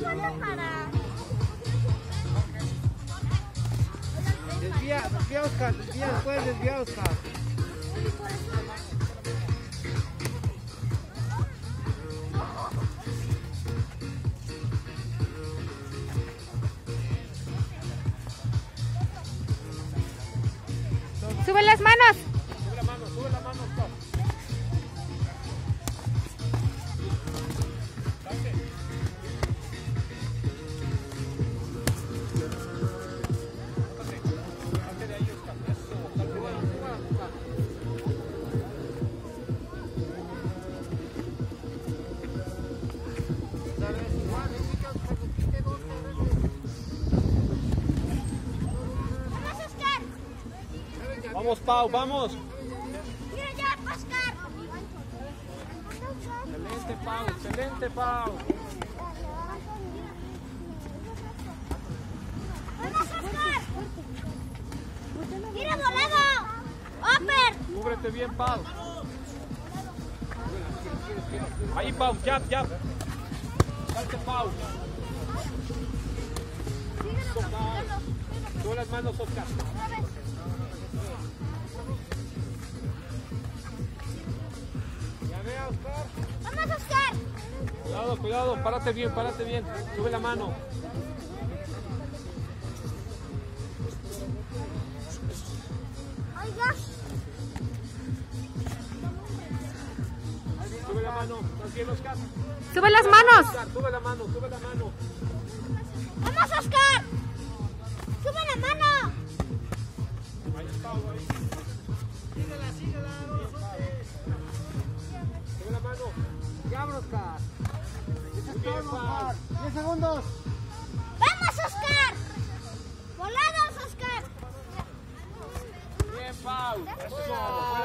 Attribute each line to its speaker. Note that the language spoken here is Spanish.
Speaker 1: Desvía, Oscar, desvía, Oscar.
Speaker 2: ¡Sube las manos!
Speaker 1: Sube la mano, Oscar. Vamos, Pau, vamos.
Speaker 3: Mira ya, Oscar.
Speaker 1: Excelente, Pau.
Speaker 3: Vamos, Oscar. Mira, volado. Oper.
Speaker 1: Cúbrete bien, Pau. Ahí, Pau, jab. Salte, Pau. Sube las manos, Oscar. Oscar.
Speaker 3: Vamos, Oscar.
Speaker 1: Cuidado, párate bien. Sube la mano.
Speaker 3: Oiga.
Speaker 1: Sube la mano. ¿Estás bien, Oscar?
Speaker 2: ¡Sube las manos!
Speaker 1: Oscar, sube la mano.
Speaker 3: Vamos, Oscar. Sube la mano.
Speaker 1: Ahí está, ahí. Síguela. Sube la mano.
Speaker 4: Ya, Oscar. Eso es
Speaker 1: Bien,
Speaker 4: todo,
Speaker 1: Pau.
Speaker 4: Oscar. 10 segundos.
Speaker 3: Vamos, Oscar. Volados, Oscar.
Speaker 1: Bien, Pau. Eso.